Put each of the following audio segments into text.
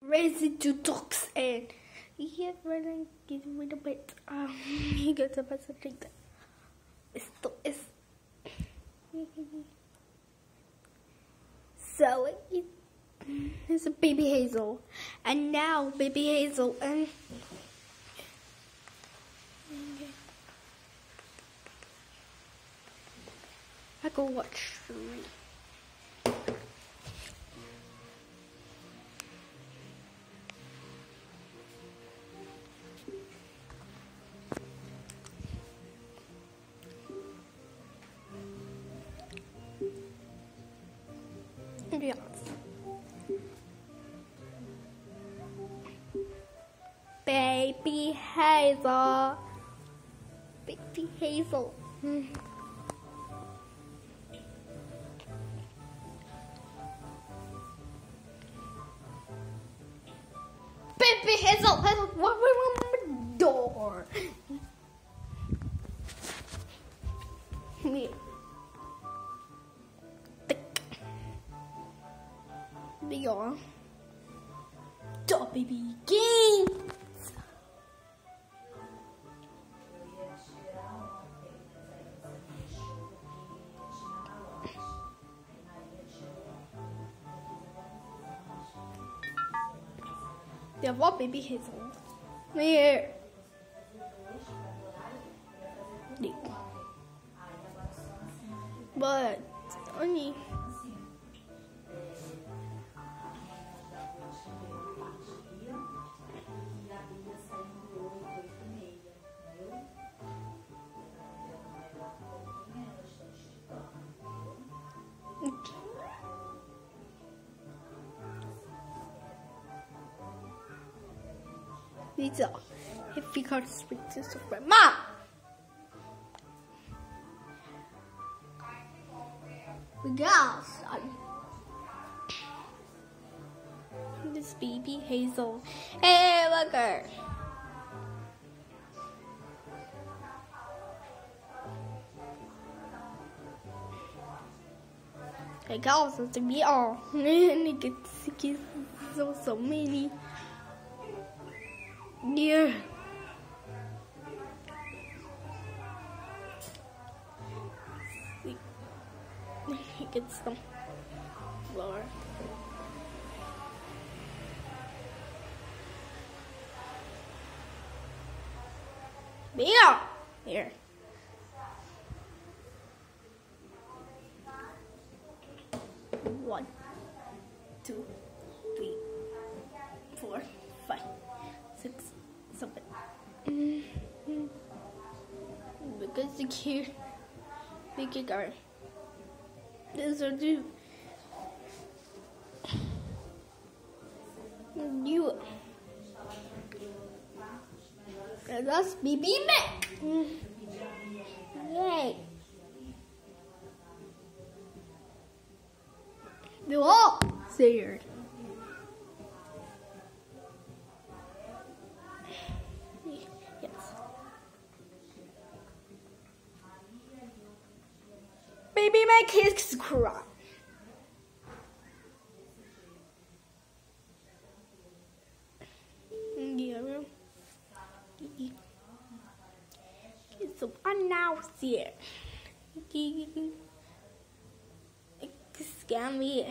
Raising two dogs and he had running get rid of it. He got about something that is so it's a baby Hazel, and now baby Hazel and I go watch three. Yes. Baby Hazel. Baby Hazel. Baby Hazel, what we want the door? Me. Beyond. Stop, baby games. They have what baby Hazel? Here. But only. Lisa, if you can't speak to Super Mom, we go outside. This baby Hazel. Hey, look her. I got to be all. And it gets so many. Yeah. He gets some flour. Yeah. Here. One, 2, 3, 4, 5, 6, 7. Because the kid, we can go. This will do. You. And that's baby Mac. Yay. They're all scared. Yes. Baby Mac kids cry. Yeah. So I'm now here. Scam me.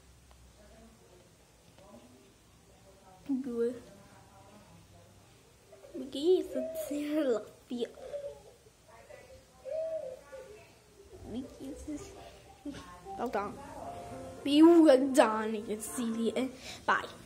Good. Because it's here, love you. Because hold on. Be well done. You can see the end. Bye.